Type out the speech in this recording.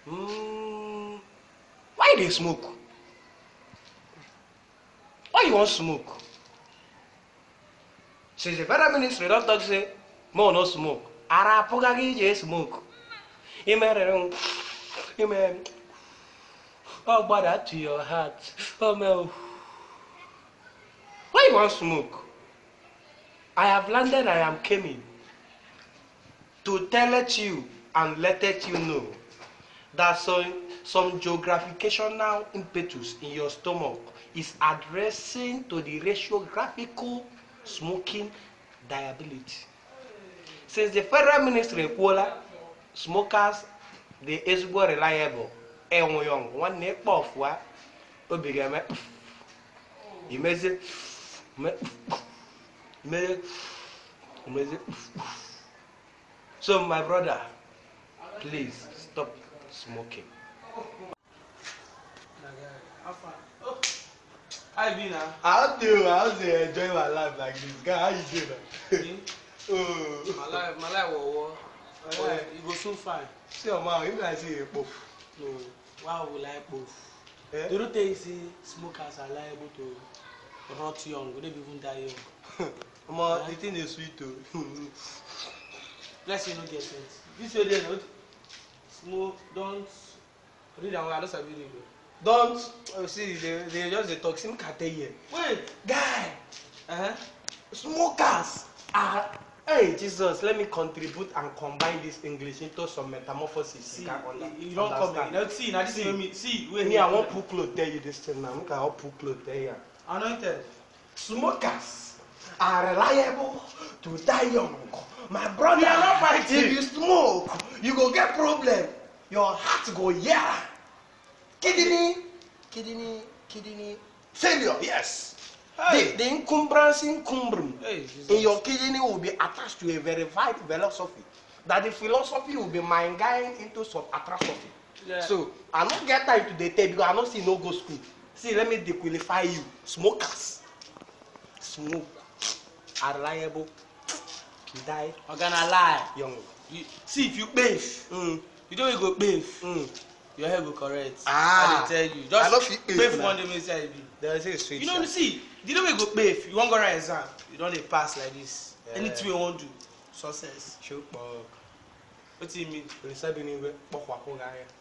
Why they smoke? Why you want smoke? Since the federal ministry don't talk say, more no smoke. Ara pugagi je smoke. Amen. Oh, but that to your heart. Oh, man. Why you want smoke? I have landed, I am coming to tell it you and let it you know that some geographicational impetus in your stomach is addressing to the radiographical smoking diabetes. Since the federal ministry Kuala, smokers the ezigbo reliable enweyong one neck off wa obigame imeze so my brother, please stop smoking. How you been now? How do enjoy my life like this? Guy, how you doing? Oh, my life was it go so fine. See your mouth, even I see a pop. No, why would I both? Do you think smokers are liable to rot young? Would they even die young? The thing is sweet too. Let's say no get sense. This way they don't smoke, don't read and I don't sabi read. Don't see they just the toxin cartel here. Wait, guy. Smokers are. Hey Jesus, let me contribute and combine this English into some metamorphosis. See, you don't come there. Let's see. Now this is me. See, wait. Me, I want pull clothes tell you this thing now. Look at how pull clothes tell you. Anointed. Smokers are reliable to die young. My brother, we are not fighting. If you smoke, you go get problem. Your heart go kidney failure. Yes. Hey. The encumbrance in your kidney will be attached to a verified philosophy. That the philosophy will be mind guiding into some atrophy. Yeah. So I don't get time to the tape because I don't see no go school. See, let me dequalify you. Smokers. Smoke are liable to die. I'm gonna lie. Young. See, if you bathe, you don't go bathe. Your hair go correct. I tell you. Just bathe one day, me say there is a sweet. You know, see, the way you go bathe, you won't go write exam. You don't pass like this. Yeah. Anything you want to do, success. Sure. What do you mean?